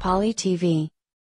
Poly TV.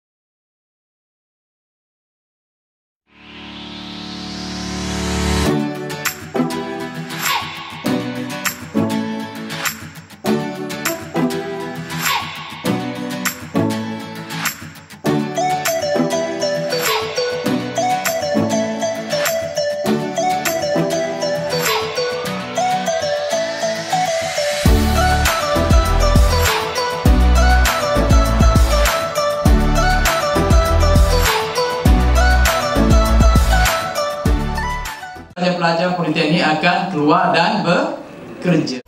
Pelajar politeknik akan keluar dan bekerja.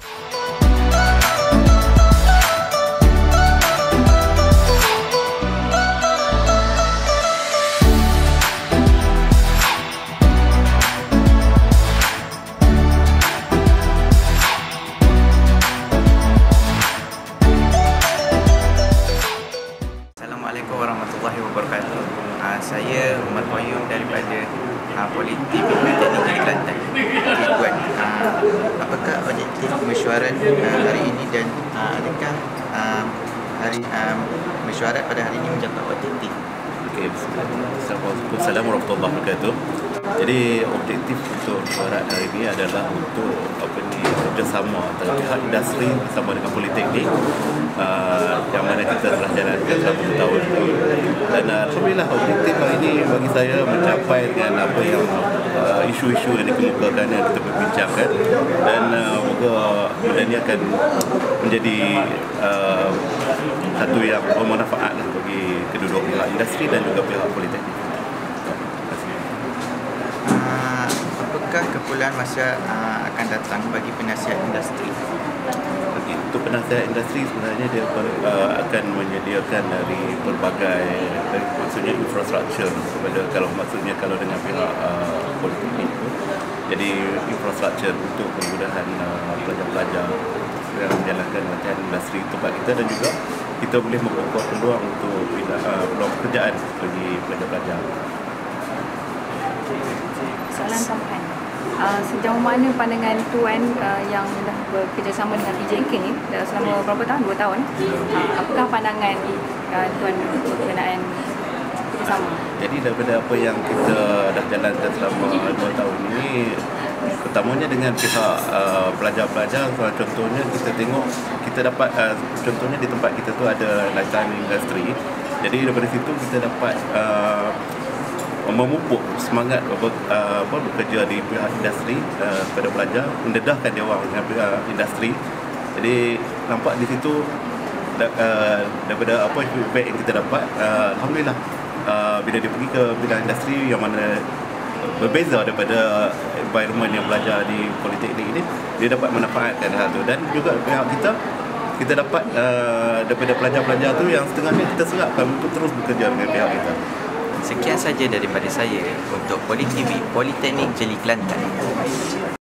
Assalamualaikum warahmatullahi wabarakatuh. Saya Umar Qayyum daripada Politeknik Negeri Kelantan. Buat apakah objektif mesyuarat hari ini dan adakah hari mesyuarat pada hari ini mencapai objektif? Okey, Assalamualaikum warahmatullahi wabarakatuh. Jadi objektif untuk mesyuarat hari ini adalah untuk kerjasama antara pihak industri bersama dengan politeknik yang mana kita telah jalankan selama 2 tahun itu. Dan alhamdulillah objektif hari ini bagi saya mencapai dengan apa yang isu-isu yang dikemukakan yang kita perbincangkan, dan moga benda ini akan menjadi satu yang bermanfaat bagi kedua-dua pihak industri dan juga pihak politeknik. Apakah keperluan masa akan datang bagi penasihat industri? Untuk penasihat industri sebenarnya dia akan menyediakan dari pelbagai maksudnya infrastruktur kepada kalau dengan pihak politeknik itu. Jadi infrastruktur untuk kemudahan pelajar-pelajar yang menjalankan latihan industri tempat kita, dan juga kita boleh membuka peluang untuk peluang pekerjaan bagi pelajar-pelajar. Soalan tambahan. Sejauh mana pandangan Tuan yang dah bekerjasama dengan PJK ni selama berapa tahun? 2 tahun. Apakah pandangan Tuan berkenaan kerjasama? Jadi daripada apa yang kita dah jalankan selama 2 tahun ini, pertamanya dengan pihak pelajar-pelajar, contohnya kita tengok kita dapat contohnya di tempat kita tu ada lifetime industry. Jadi daripada situ kita dapat memupuk semangat bekerja di pihak industri kepada pelajar, mendedahkan dia orang dengan pihak industri. Jadi nampak di situ daripada apa feedback yang kita dapat, alhamdulillah bila dia pergi ke bidang industri yang mana berbeza daripada environment yang belajar di politeknik ini, dia dapat manfaatkan hal itu. Dan juga pihak kita dapat daripada pelajar-pelajar tu yang setengahnya kita serapkan untuk terus bekerja dengan pihak kita. Sekian saja daripada saya untuk Poly TV Politeknik Negeri Kelantan.